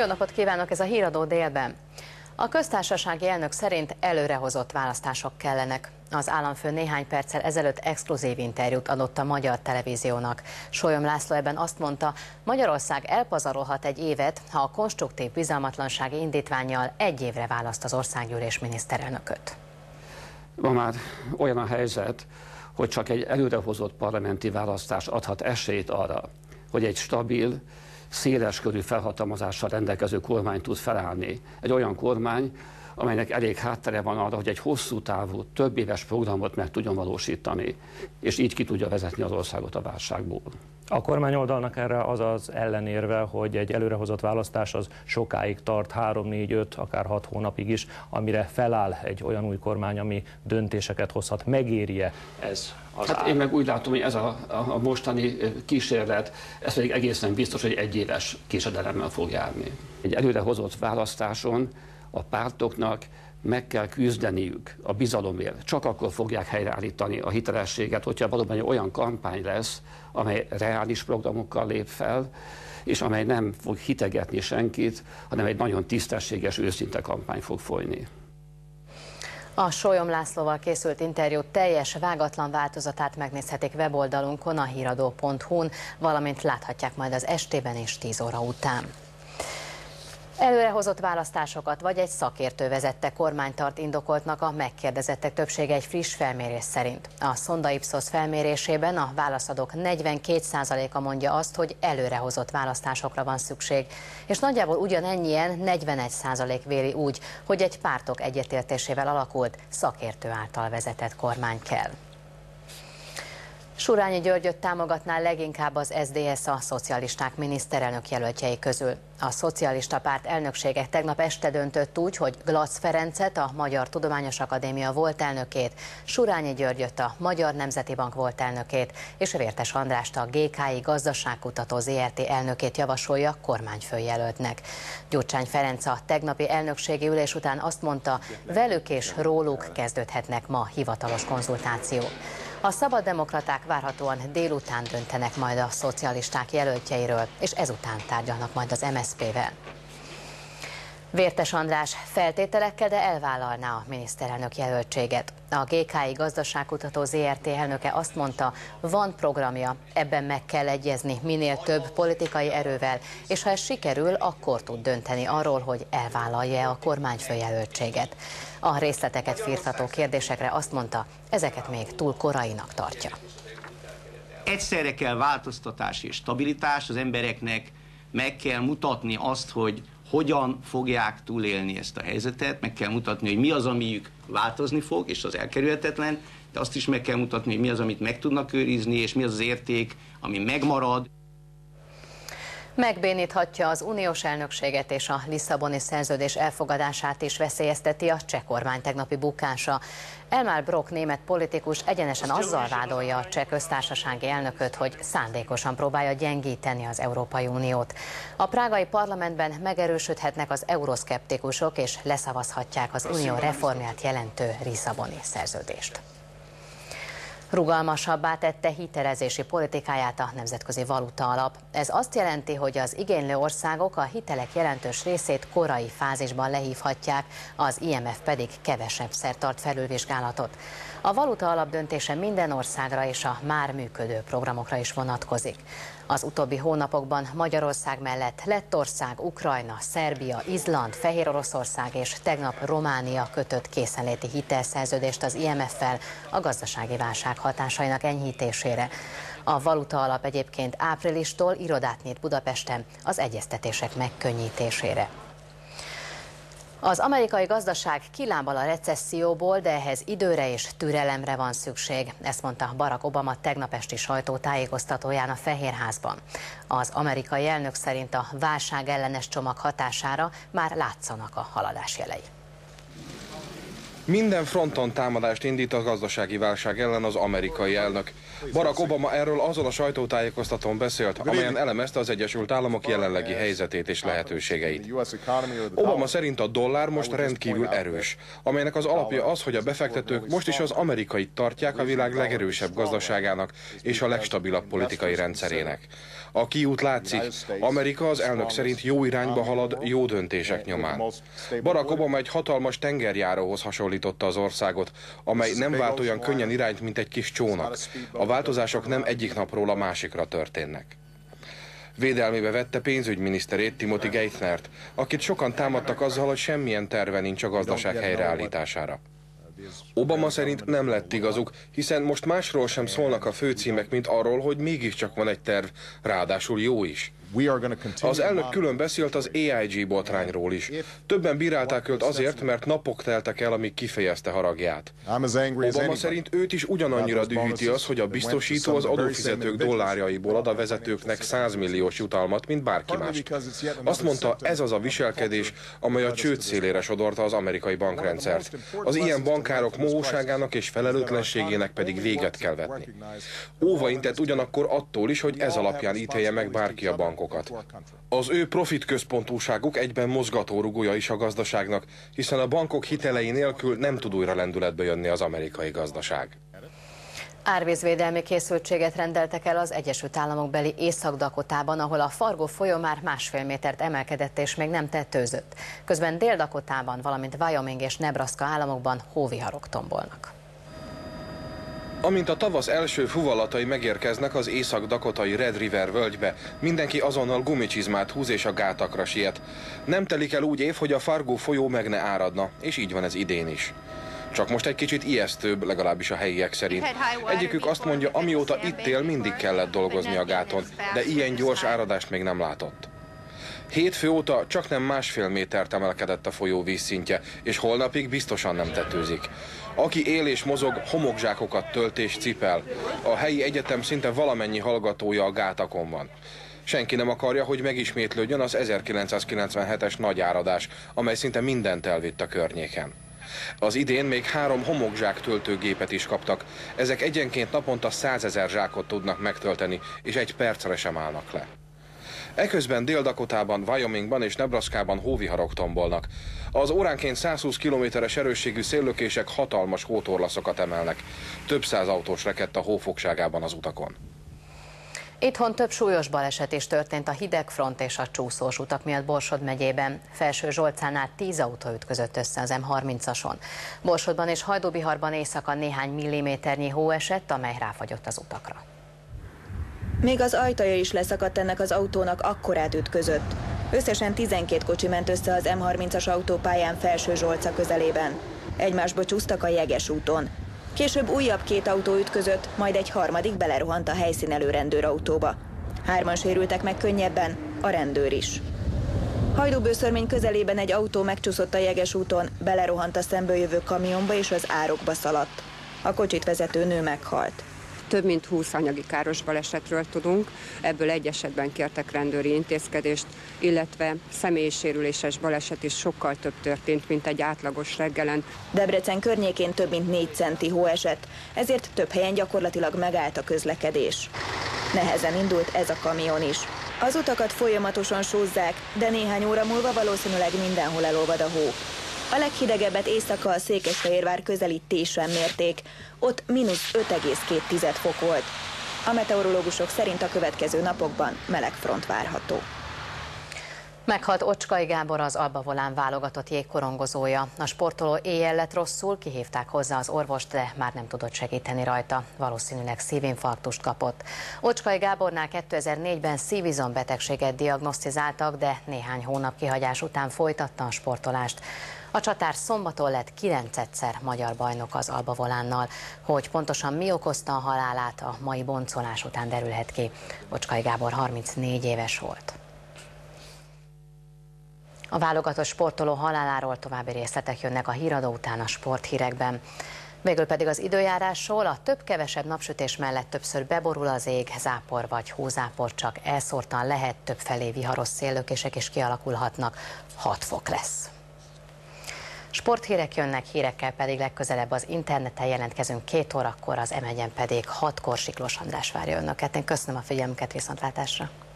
Jó napot kívánok, ez a Híradó délben. A köztársasági elnök szerint előrehozott választások kellenek. Az államfő néhány perccel ezelőtt exkluzív interjút adott a Magyar Televíziónak. Sólyom László ebben azt mondta, Magyarország elpazarolhat egy évet, ha a konstruktív bizalmatlansági indítvánnyal egy évre választ az országgyűlés miniszterelnököt. Ma már olyan a helyzet, hogy csak egy előrehozott parlamenti választás adhat esélyt arra, hogy egy stabil, széleskörű felhatalmazással rendelkező kormány tud felállni. Egy olyan kormány, amelynek elég háttere van arra, hogy egy hosszú távú, több éves programot meg tudjon valósítani, és így ki tudja vezetni az országot a válságból. A kormányoldalnak erre az az ellenérve, hogy egy előrehozott választás az sokáig tart, 3, 4, 5, akár 6 hónapig is, amire feláll egy olyan új kormány, ami döntéseket hozhat. Megéri-e ez az Hát én meg úgy látom, hogy ez a mostani kísérlet, ez pedig egészen biztos, hogy egy éves késedelemmel fog járni. Egy előrehozott választáson a pártoknak meg kell küzdeniük a bizalomért. Csak akkor fogják helyreállítani a hitelességet, hogyha valóban egy olyan kampány lesz, amely reális programokkal lép fel, és amely nem fog hitegetni senkit, hanem egy nagyon tisztességes, őszinte kampány fog folyni. A Sólyom Lászlóval készült interjú teljes, vágatlan változatát megnézhetik weboldalunkon, a híradó.hu-n, valamint láthatják majd az estében és 10 óra után. Előrehozott választásokat vagy egy szakértő vezette kormány tart indokoltnak a megkérdezettek többsége egy friss felmérés szerint. A Sonda Ipsos felmérésében a válaszadók 42%-a mondja azt, hogy előrehozott választásokra van szükség, és nagyjából ugyanennyien 41% véli úgy, hogy egy pártok egyetértésével alakult, szakértő által vezetett kormány kell. Surányi Györgyöt támogatná leginkább az SZDSZ a szocialisták miniszterelnök jelöltjei közül. A szocialista párt elnöksége tegnap este döntött úgy, hogy Glac Ferencet, a Magyar Tudományos Akadémia volt elnökét, Surányi Györgyöt, a Magyar Nemzeti Bank volt elnökét, és Vértes Andrást, a GKI Gazdaságkutató Zrt. Elnökét javasolja kormányfőjelöltnek. Gyurcsány Ferenc a tegnapi elnökségi ülés után azt mondta, velük és róluk kezdődhetnek ma hivatalos konzultációk. A szabaddemokraták várhatóan délután döntenek majd a szocialisták jelöltjeiről, és ezután tárgyalnak majd az MSZP-vel. Vértes András feltételekkel, de elvállalná a miniszterelnök jelöltséget. A GKI Gazdaságkutató Zrt. Elnöke azt mondta, van programja, ebben meg kell egyezni minél több politikai erővel, és ha ez sikerül, akkor tud dönteni arról, hogy elvállalja a kormányfőjelöltséget. A részleteket firtató kérdésekre azt mondta, ezeket még túl korainak tartja. Egyszerre kell változtatás és stabilitás, az embereknek meg kell mutatni azt, hogy hogyan fogják túlélni ezt a helyzetet, meg kell mutatni, hogy mi az, amiük változni fog, és az elkerülhetetlen, de azt is meg kell mutatni, hogy mi az, amit meg tudnak őrizni, és mi az az érték, ami megmarad. Megbéníthatja az uniós elnökséget és a Lisszaboni szerződés elfogadását is veszélyezteti a cseh kormány tegnapi bukása. Elmar Brok német politikus egyenesen azzal vádolja a cseh köztársasági elnököt, hogy szándékosan próbálja gyengíteni az Európai Uniót. A prágai parlamentben megerősödhetnek az euroszkeptikusok és leszavazhatják az unió reformját jelentő Lisszaboni szerződést. Rugalmasabbá tette hitelezési politikáját a Nemzetközi Valuta Alap. Ez azt jelenti, hogy az igénylő országok a hitelek jelentős részét korai fázisban lehívhatják, az IMF pedig kevesebbszer tart felülvizsgálatot. A Valuta Alap döntése minden országra és a már működő programokra is vonatkozik. Az utóbbi hónapokban Magyarország mellett Lettország, Ukrajna, Szerbia, Izland, Fehéroroszország és tegnap Románia kötött készenléti hitelszerződést az IMF-fel a gazdasági válság hatásainak enyhítésére. A Valuta Alap egyébként áprilistól irodát nyit Budapesten az egyeztetések megkönnyítésére. Az amerikai gazdaság kilábal a recesszióból, de ehhez időre és türelemre van szükség, ezt mondta Barack Obama tegnap esti sajtótájékoztatóján a Fehérházban. Az amerikai elnök szerint a válságellenes csomag hatására már látszanak a haladás jelei. Minden fronton támadást indít a gazdasági válság ellen az amerikai elnök. Barack Obama erről azon a sajtótájékoztatón beszélt, amelyen elemezte az Egyesült Államok jelenlegi helyzetét és lehetőségeit. Obama szerint a dollár most rendkívül erős, amelynek az alapja az, hogy a befektetők most is az amerikait tartják a világ legerősebb gazdaságának és a legstabilabb politikai rendszerének. A kiút látszik, Amerika az elnök szerint jó irányba halad, jó döntések nyomán. Barack Obama egy hatalmas tengerjáróhoz hasonlította az országot, amely nem vált olyan könnyen irányt, mint egy kis csónak. A változások nem egyik napról a másikra történnek. Védelmébe vette pénzügyminiszterét, Timothy Geithnert, akit sokan támadtak azzal, hogy semmilyen terve nincs a gazdaság helyreállítására. Obama szerint nem lett igazuk, hiszen most másról sem szólnak a főcímek, mint arról, hogy mégiscsak van egy terv, ráadásul jó is. Az elnök külön beszélt az AIG botrányról is. Többen bírálták őt azért, mert napok teltek el, amíg kifejezte haragját. Obama szerint őt is ugyanannyira dühíti az, hogy a biztosító az adófizetők dollárjaiból ad a vezetőknek 100 milliós jutalmat, mint bárki más. Azt mondta, ez az a viselkedés, amely a csőd szélére sodorta az amerikai bankrendszert. Az ilyen bankárok mohóságának és felelőtlenségének pedig véget kell vetni. Óvaintett ugyanakkor attól is, hogy ez alapján ítélje meg bárki a bankot. Az ő profitközpontúságuk egyben mozgatórugója is a gazdaságnak, hiszen a bankok hitelei nélkül nem tud újra lendületbe jönni az amerikai gazdaság. Árvízvédelmi készültséget rendeltek el az Egyesült Államok beli Észak-Dakotában, ahol a Fargo folyó már 1,5 métert emelkedett és még nem tetőzött. Közben Dél-Dakotában, valamint Wyoming és Nebraska államokban hóviharok tombolnak. Amint a tavasz első fuvallatai megérkeznek az észak-dakotai Red River völgybe, mindenki azonnal gumicsizmát húz és a gátakra siet. Nem telik el úgy év, hogy a Fargo folyó meg ne áradna, és így van ez idén is. Csak most egy kicsit ijesztőbb, legalábbis a helyiek szerint. Egyikük azt mondja, amióta itt él, mindig kellett dolgozni a gáton, de ilyen gyors áradást még nem látott. Hétfő óta csaknem 1,5 métert emelkedett a folyó vízszintje, és holnapig biztosan nem tetőzik. Aki él és mozog, homokzsákokat tölt és cipel. A helyi egyetem szinte valamennyi hallgatója a gátakon van. Senki nem akarja, hogy megismétlődjön az 1997-es nagy áradás, amely szinte mindent elvitt a környéken. Az idén még 3 homokzsák töltőgépet is kaptak. Ezek egyenként naponta 100 000 zsákot tudnak megtölteni, és egy percre sem állnak le. Eközben Dél-Dakotában, Wyomingban és Nebraskában hóviharok tombolnak. Az óránként 120 km/h erősségű széllökések hatalmas hótorlaszokat emelnek. Több száz autós rekedt a hó fogságában az utakon. Itthon több súlyos baleset is történt a hidegfront és a csúszós utak miatt Borsod megyében. Felső Zsolcánál 10 autó ütközött össze az M30-ason. Borsodban és Hajdúbiharban éjszaka néhány milliméternyi hó esett, amely ráfagyott az utakra. Még az ajtaja is leszakadt ennek az autónak, akkorát ütközött. Összesen 12 kocsi ment össze az M30-as autópályán Felső Zsolca közelében. Egymásba csúsztak a Jeges úton. Később újabb 2 autó ütközött, majd egy harmadik belerohant a helyszínelő rendőrautóba. 3-an sérültek meg könnyebben, a rendőr is. Hajdúbőszörmény közelében egy autó megcsúszott a Jeges úton, belerohant a szemből jövő kamionba és az árokba szaladt. A kocsit vezető nő meghalt. Több mint 20 anyagi káros balesetről tudunk, ebből egy esetben kértek rendőri intézkedést, illetve személysérüléses baleset is sokkal több történt, mint egy átlagos reggelen. Debrecen környékén több mint 4 centi hó esett, ezért több helyen gyakorlatilag megállt a közlekedés. Nehezen indult ez a kamion is. Az utakat folyamatosan sózzák, de néhány óra múlva valószínűleg mindenhol elolvad a hó. A leghidegebbet éjszaka a Székesfehérvár közeli Tésen mérték, ott -5,2 fok volt. A meteorológusok szerint a következő napokban meleg front várható. Meghalt Ocskai Gábor, az Alba Volán válogatott jégkorongozója. A sportoló éjjel lett rosszul, kihívták hozzá az orvost, de már nem tudott segíteni rajta. Valószínűleg szívinfarktust kapott. Ocskai Gábornál 2004-ben szívizombetegséget diagnosztizáltak, de néhány hónap kihagyás után folytatta a sportolást. A csatár szombaton lett 9-szer magyar bajnok az Alba Volánnal. Hogy pontosan mi okozta a halálát, a mai boncolás után derülhet ki. Ocskai Gábor 34 éves volt. A válogatott sportoló haláláról további részletek jönnek a híradó után a sporthírekben. Végül pedig az időjárásról: a több-kevesebb napsütés mellett többször beborul az ég, zápor vagy hózápor csak elszórtan lehet, többfelé viharos széllökések is kialakulhatnak, 6 fok lesz. Sporthírek jönnek, hírekkel pedig legközelebb az interneten jelentkezünk 2 órakor, az M1-en pedig 6-kor. Siklós András várja önöket. Én köszönöm a figyelmüket, viszontlátásra!